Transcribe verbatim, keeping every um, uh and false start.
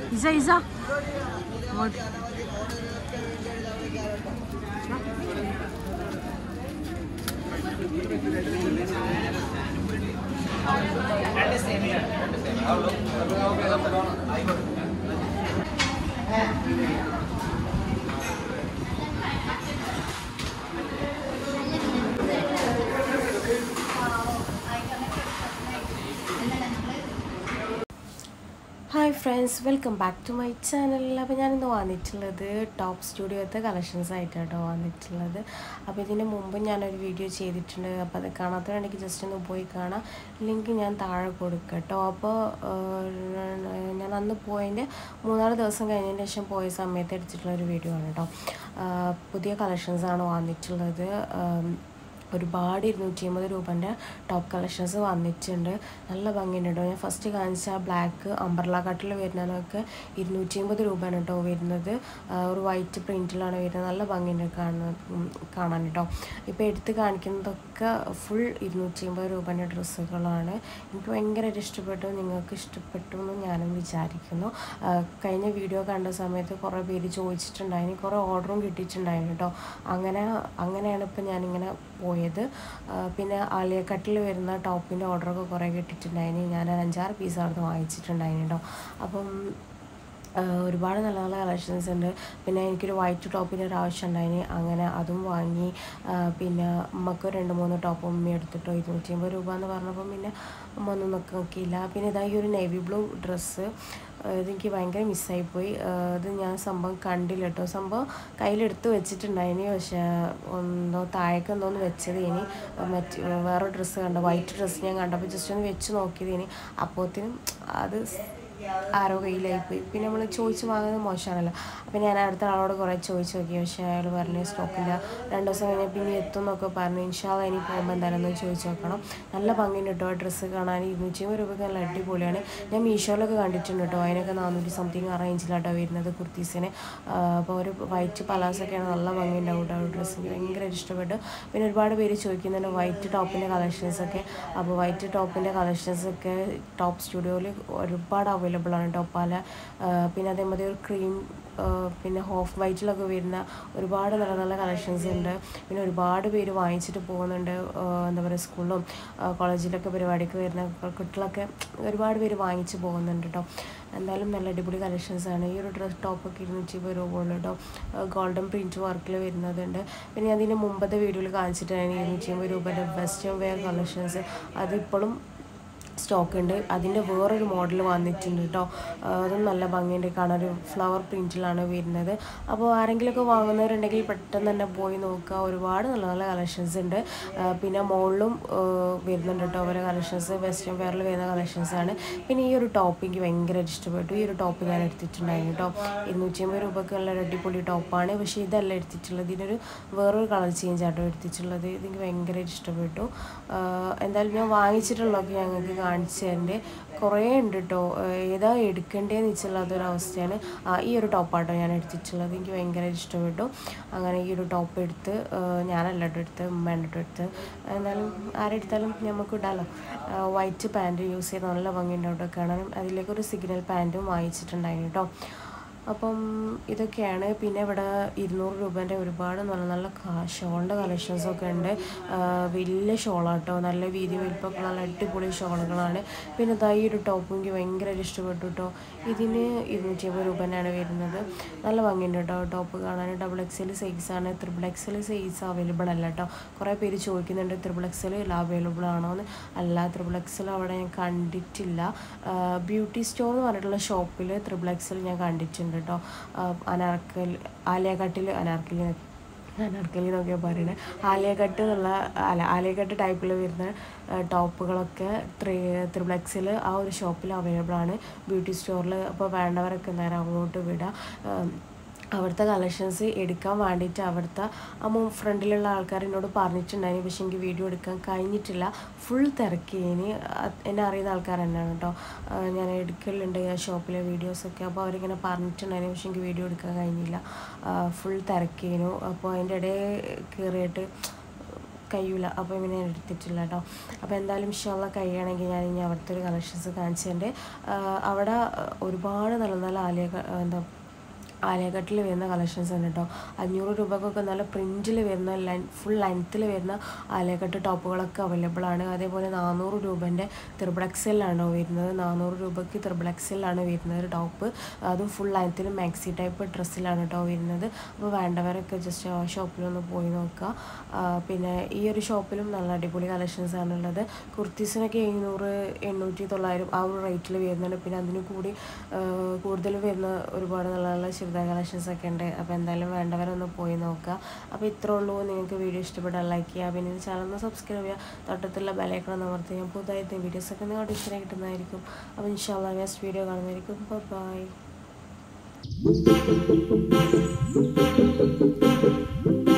Isa, Isa. What? Hi friends, welcome back to my channel. അപ്പോൾ ഞാൻ ഇന്ന് വന്നിട്ടുള്ളത് ടോപ്പ് സ്റ്റുഡിയോത്തെ കളക്ഷൻസ് ആയിട്ടാണ് വന്നിട്ടുള്ളത്. അപ്പോൾ ഇതിന് മുമ്പ് ഞാനൊരു വീഡിയോ ചെയ്തിട്ടുണ്ട്. അപ്പോൾ അത് കാണാത്തവരുണ്ടെങ്കിൽ ജസ്റ്റ് ഒന്ന് പോയി കാണാം. ലിങ്ക് ഞാൻ താഴെ കൊടുക്കാം കേട്ടോ. അപ്പോൾ ഞാൻ അന്ന് പോയതിൻ്റെ മൂന്നാല് ദിവസം കഴിഞ്ഞതിന് ശേഷം പോയ സമയത്ത് എടുത്തിട്ടുള്ള ഒരു വീഡിയോ ആണ് കേട്ടോ. പുതിയ കളക്ഷൻസാണ് വന്നിട്ടുള്ളത്. ഒരുപാട് ഇരുന്നൂറ്റി അമ്പത് രൂപൻ്റെ ടോപ്പ് കളക്ഷൻസ് വന്നിട്ടുണ്ട്. നല്ല ഭംഗിയുണ്ട് കേട്ടോ. ഞാൻ ഫസ്റ്റ് കാണിച്ച ബ്ലാക്ക് അംബ്രല കട്ടിൽ വരുന്നതൊക്കെ ഇരുന്നൂറ്റി അമ്പത് രൂപയാണ് കേട്ടോ വരുന്നത്. ഒരു വൈറ്റ് പ്രിൻറ്റിലാണ് വരുന്നത്. നല്ല ഭംഗിയുണ്ട് കാണാൻ കാണാൻ കേട്ടോ. ഇപ്പോൾ എടുത്ത് കാണിക്കുന്നതൊക്കെ ഫുൾ ഇരുന്നൂറ്റി അമ്പത് രൂപേൻ്റെ ഡ്രസ്സുകളാണ്. എനിക്ക് ഭയങ്കരമായിട്ട് ഇഷ്ടപ്പെട്ടു. നിങ്ങൾക്ക് ഇഷ്ടപ്പെട്ടു എന്ന് ഞാനും വിചാരിക്കുന്നു. കഴിഞ്ഞ വീഡിയോ കണ്ട സമയത്ത് കുറേ പേര് ചോദിച്ചിട്ടുണ്ടായിരുന്നു, കുറേ ഓർഡറും കിട്ടിയിട്ടുണ്ടായിരുന്നു കേട്ടോ. അങ്ങനെ അങ്ങനെയാണ് ഇപ്പോൾ ഞാനിങ്ങനെ പോയത്. പിന്നെ ആലിയ കട്ടിൽ വരുന്ന ടോപ്പിൻ്റെ ഓർഡറൊക്കെ കുറേ കിട്ടിയിട്ടുണ്ടായിരുന്നു. ഞാൻ അഞ്ചാറ് പീസ് അവിടുന്ന് വാങ്ങിച്ചിട്ടുണ്ടായിരുന്നു കേട്ടോ. അപ്പം ഒരുപാട് നല്ല നല്ല കളക്ഷൻസ് ഉണ്ട്. പിന്നെ എനിക്കൊരു വൈറ്റ് ടോപ്പിൻ്റെ ഒരു ആവശ്യം ഉണ്ടായിന്, അങ്ങനെ അതും വാങ്ങി. പിന്നെ അമ്മക്ക് രണ്ട് മൂന്ന് ടോപ്പ് ഉമ്മ എടുത്തിട്ടോ. ഇരുന്നൂറ്റി അമ്പത് രൂപ എന്ന് പറഞ്ഞപ്പോൾ പിന്നെ അമ്മ ഒന്നും നോക്കി നോക്കിയില്ല. പിന്നെ ഇതാ ഈ ഒരു നേവി ബ്ലൂ ഡ്രസ്സ് ഇതെനിക്ക് ഭയങ്കര മിസ്സായിപ്പോയി. ഇത് ഞാൻ സംഭവം കണ്ടില്ല കേട്ടോ. സംഭവം കയ്യിലെടുത്ത് വെച്ചിട്ടുണ്ടായിന്, പക്ഷേ എന്തോ താഴേക്ക് എന്തോന്ന് വെച്ചത്. ഇനി മറ്റ് വേറെ ഡ്രസ്സ് കണ്ടോ, വൈറ്റ് ഡ്രസ്സ് ഞാൻ കണ്ടപ്പോൾ ജസ്റ്റ് ഒന്ന് വെച്ച് നോക്കിയത്. ഇനി അപ്പോഴത്തേനും അത് ആരോ കയ്യിലായിപ്പോയി. പിന്നെ നമ്മൾ ചോദിച്ച് വാങ്ങുന്നത് മോശമാണല്ലോ. അപ്പം ഞാൻ അടുത്ത ആളോട് കുറേ ചോദിച്ച് നോക്കി, പക്ഷേ അയാൾ പറഞ്ഞ് സ്റ്റോക്കില്ല, രണ്ട് ദിവസം കഴിഞ്ഞാൽ പിന്നെ എത്തും എന്നൊക്കെ പറഞ്ഞു. ഇൻഷാല്ല ഇനി പോകുമ്പോൾ എന്തായാലും ഒന്ന് ചോദിച്ച് നോക്കണം. നല്ല ഭംഗിയുണ്ട് കേട്ടോ ഡ്രസ്സ് കാണാൻ. ഇരുന്നൂറ്റി അമ്പത് രൂപയ്ക്ക് നല്ല അടിപൊളിയാണ്. ഞാൻ മീഷോയിലൊക്കെ കണ്ടിട്ടുണ്ട് കേട്ടോ. അതിനൊക്കെ നാനൂറ്റി സംതിങ് ആ റേഞ്ചിലാട്ടോ വരുന്നത് കുർത്തീസിന്. അപ്പോൾ ഒരു വൈറ്റ് പലാസൊക്കെയാണ്, നല്ല ഭംഗിയുണ്ടാവും കേട്ടോ ഡ്രസ്സ്. ഭയങ്കരമായിട്ട് ഇഷ്ടപ്പെട്ടു. പിന്നെ ഒരുപാട് പേര് ചോദിക്കുന്നുണ്ട് വൈറ്റ് ടോപ്പിൻ്റെ കളക്ഷൻസൊക്കെ. അപ്പോൾ വൈറ്റ് ടോപ്പിൻ്റെ കളക്ഷൻസൊക്കെ ടോപ്പ് സ്റ്റുഡിയോയിൽ ഒരുപാട് അവൈലബിൾ ആണ് കേട്ടോ. പല പിന്നെ അതേമാതിരി ഒരു ക്രീം പിന്നെ ഓഫ് വൈറ്റിലൊക്കെ വരുന്ന ഒരുപാട് നല്ല നല്ല കളക്ഷൻസ് ഉണ്ട്. പിന്നെ ഒരുപാട് പേര് വാങ്ങിച്ചിട്ട് പോകുന്നുണ്ട്. എന്താ പറയുക, സ്കൂളിലും കോളേജിലൊക്കെ പരിപാടിക്ക് വരുന്ന കുട്ടികളൊക്കെ ഒരുപാട് പേര് വാങ്ങിച്ച് പോകുന്നുണ്ട് കേട്ടോ. എന്തായാലും നല്ല അടിപൊളി കളക്ഷൻസാണ്. ഈ ഒരു ഡ്രസ് ടോപ്പൊക്കെ ഇരുന്നൂറ്റി അമ്പത് രൂപ ഉള്ളു കേട്ടോ. ഗോൾഡൻ പ്രിൻറ്റ് വർക്കിൽ വരുന്നതുണ്ട്. പിന്നെ അതിന് മുമ്പത്തെ വീഡിയോയിൽ കാണിച്ചിട്ടാണ് ഇരുന്നൂറ്റി അമ്പത് രൂപയുടെ വെസ്റ്റേൺ വെയർ കളക്ഷൻസ്. അതിപ്പോഴും സ്റ്റോക്ക് ഉണ്ട്. അതിൻ്റെ വേറൊരു മോഡൽ വന്നിട്ടുണ്ട് കേട്ടോ. അതും നല്ല ഭംഗിയുണ്ട് കാണാൻ. ഒരു ഫ്ലവർ പ്രിൻറ്റിലാണ് വരുന്നത്. അപ്പോൾ ആരെങ്കിലുമൊക്കെ വാങ്ങുന്നവരുണ്ടെങ്കിൽ പെട്ടെന്ന് തന്നെ പോയി നോക്കുക. ഒരുപാട് നല്ല നല്ല കളക്ഷൻസ് ഉണ്ട്. പിന്നെ മോളിലും വരുന്നുണ്ട് കേട്ടോ അവരെ കളക്ഷൻസ്. വെസ്റ്റേൺ വെയറിൽ വരുന്ന കളക്ഷൻസാണ്. പിന്നെ ഈ ഒരു ടോപ്പ് എനിക്ക് ഭയങ്കര ഇഷ്ടപ്പെട്ടു. ഈ ഒരു ടോപ്പ് ഞാൻ എടുത്തിട്ടുണ്ടായിരുന്നു കേട്ടോ. ഇരുന്നൂറ്റി അമ്പത് രൂപയ്ക്ക് നല്ല അടിപൊളി ടോപ്പാണ്. പക്ഷേ ഇതല്ല എടുത്തിട്ടുള്ളത്, ഇതിനൊരു വേറൊരു കളർ ചേഞ്ച് ആട്ടോ എടുത്തിട്ടുള്ളത്. ഇതെനിക്ക് ഭയങ്കര ഇഷ്ടപ്പെട്ടു. എന്തായാലും ഞാൻ വാങ്ങിച്ചിട്ടുള്ളതൊക്കെ ഞങ്ങൾക്ക് കാണിച്ചു തരണ്ടേ. കുറേ ഉണ്ട് കേട്ടോ. ഏതാ എടുക്കേണ്ടതെന്ന് വെച്ചുള്ളതൊരവസ്ഥയാണ്. ഈ ഒരു ടോപ്പാട്ടോ ഞാൻ എടുത്തിട്ടുള്ളത്. എനിക്ക് ഭയങ്കര ഇഷ്ടപ്പെട്ടു. അങ്ങനെ ഈ ഒരു ടോപ്പ് എടുത്ത് ഞാനല്ല കേട്ടോ എടുത്ത്, ഉമ്മേൻ്റെ കേട്ടോ എടുത്ത്. എന്നാലും ആരെടുത്താലും നമുക്ക് ഇടാമല്ലോ. വൈറ്റ് പാൻറ്റ് യൂസ് ചെയ്ത് നല്ല ഭംഗിയുണ്ടാവും കേട്ടോ കാണാനും. അതിലേക്കൊരു സിഗ്നൽ പാൻറ്റും വാങ്ങിച്ചിട്ടുണ്ടായിരുന്നു കേട്ടോ. അപ്പം ഇതൊക്കെയാണ്. പിന്നെ ഇവിടെ ഇരുന്നൂറ് രൂപേൻ്റെ ഒരുപാട് നല്ല നല്ല ഷോളിൻ്റെ കളക്ഷൻസൊക്കെ ഉണ്ട്. വലിയ ഷോളാട്ടോ, നല്ല വീതി വലിപ്പമൊക്കെ നല്ല അടിപൊളി ഷോളുകളാണ്. പിന്നെ ഇതാ ഈ ഒരു ടോപ്പ് എനിക്ക് ഭയങ്കര ഇഷ്ടപ്പെട്ടു കേട്ടോ. ഇതിന് ഇരുന്നൂറ്റി അമ്പത് രൂപ തന്നെയാണ് വരുന്നത്. നല്ല ഭംഗിയുണ്ട് കേട്ടോ ടോപ്പ് കാണാൻ. ഡബിൾ എക്സൽ സൈസാണ്. ത്രിബിൾ എക്സൽ സൈസ് അവൈലബിൾ അല്ല കേട്ടോ. കുറേ പേര് ചോദിക്കുന്നുണ്ട് ത്രിബിൾ എക്സൽ അവൈലബിൾ ആണോ എന്ന്. അല്ല, ത്രിബിൾ എക്സൽ അവിടെ ഞാൻ കണ്ടിട്ടില്ല. ബ്യൂട്ടി സ്റ്റോർ എന്ന് പറഞ്ഞിട്ടുള്ള ഷോപ്പിൽ ത്രിബിൾ എക്സൽ ഞാൻ കണ്ടിട്ടുണ്ട് കേട്ടോ. അനാർക്കൽ ആലിയ കട്ടിൽ അനാർക്കലി അനാർക്കലി എന്നൊക്കെയാണ് പറയുന്നത്. ആലിയ കട്ട് എന്നുള്ള അല്ല ആലിയ കട്ട് ടൈപ്പിൽ വരുന്ന ടോപ്പുകളൊക്കെ ത്രീ ത്രിബിൾ എക്സിൽ ആ ഒരു ഷോപ്പിൽ അവൈലബിൾ ആണ്, ബ്യൂട്ടി സ്റ്റോറിൽ. അപ്പോൾ വേണ്ടവരൊക്കെ നേരം അങ്ങോട്ട് വിടാം. അവിടുത്തെ കളക്ഷൻസ് എടുക്കാൻ വേണ്ടിയിട്ട് അവിടുത്തെ അമ്മ ഫ്രണ്ടിലുള്ള ആൾക്കാർ എന്നോട് പറഞ്ഞിട്ടുണ്ടായിരുന്നു. പക്ഷേ എനിക്ക് വീഡിയോ എടുക്കാൻ കഴിഞ്ഞിട്ടില്ല. ഫുൾ തിരക്കിയതിന് എന്നെ അറിയുന്ന ആൾക്കാർ തന്നെയാണ് കേട്ടോ. ഞാൻ എടുക്കലുണ്ട് ആ ഷോപ്പിലെ വീഡിയോസൊക്കെ. അപ്പോൾ അവരിങ്ങനെ പറഞ്ഞിട്ടുണ്ടായിരുന്നു, പക്ഷേ എനിക്ക് വീഡിയോ എടുക്കാൻ കഴിഞ്ഞില്ല. ഫുൾ തിരക്കിയതിനു. അപ്പോൾ അതിൻ്റെ ഇടയിൽ കയറിയിട്ട് കഴിയില്ല, അപ്പോൾ ഇങ്ങനെ ഞാൻ എടുത്തിട്ടില്ല കേട്ടോ. അപ്പോൾ എന്തായാലും ഇൻഷാല്ലാ കഴിയുകയാണെങ്കിൽ ഞാൻ ഇനി അവിടുത്തെ ഒരു കളക്ഷൻസ് കാണിച്ചിട്ടുണ്ട്. അവിടെ ഒരുപാട് നല്ല നല്ല ആലിയ എന്താ ആലിയക്കട്ടിൽ വരുന്ന കളക്ഷൻസ് ഉണ്ട് കേട്ടോ. അഞ്ഞൂറ് രൂപക്കൊക്കെ നല്ല പ്രിൻറ്റിൽ വരുന്ന ലെൻ ഫുൾ ലെങ്ത്തിൽ വരുന്ന ആലിയക്കട്ട് ടോപ്പുകളൊക്കെ അവൈലബിൾ ആണ്. അതേപോലെ നാനൂറ് രൂപേൻ്റെ ത്രിബിൾ എക്സെല്ലാണ് വരുന്നത്. നാനൂറ് രൂപയ്ക്ക് ത്രിബിൾ എക്സെല്ലാണ് വരുന്നത് ടോപ്പ്. അതും ഫുൾ ലെങ്ത്തിൽ മാക്സി ടൈപ്പ് ഡ്രസ്സിലാണ് കേട്ടോ വരുന്നത്. അപ്പോൾ വേണ്ടവരൊക്കെ ജസ്റ്റ് ആ ഷോപ്പിലൊന്ന് പോയി നോക്കുക. പിന്നെ ഈ ഒരു ഷോപ്പിലും നല്ല അടിപൊളി കളക്ഷൻസ് ആണുള്ളത്. കുർത്തീസിനൊക്കെ എഴുന്നൂറ് എണ്ണൂറ്റി തൊള്ളായിരം ആ ഒരു റേറ്റിൽ വരുന്നുണ്ട്. പിന്നെ അതിന് കൂടി കൂടുതൽ വരുന്ന ഒരുപാട് നല്ല നല്ല ചുരിദാർ കളക്ഷൻസ് ഒക്കെ ഉണ്ട്. അപ്പോൾ എന്തായാലും വേണ്ടവരൊന്ന് പോയി നോക്കുക. അപ്പോൾ ഇത്രേ ഉള്ളൂ. നിങ്ങൾക്ക് വീഡിയോ ഇഷ്ടപ്പെട്ടാൽ ലൈക്ക് ചെയ്യുക, പിന്നെ ചാനൽ ഒന്ന് സബ്സ്ക്രൈബ് ചെയ്യുക, തൊട്ടത്തുള്ള ബെലൈക്കൺ ഒന്ന് അമർത്തി ഞാൻ പുതുതായിട്ട് വീഡിയോസൊക്കെ നിങ്ങൾക്ക് ഇഷ്ടമായി കിട്ടുന്നതായിരിക്കും. അപ്പോൾ ഇൻഷാല്ലാ നെക്സ്റ്റ് വീഡിയോ കാണുന്നതായിരിക്കും. ബൈ.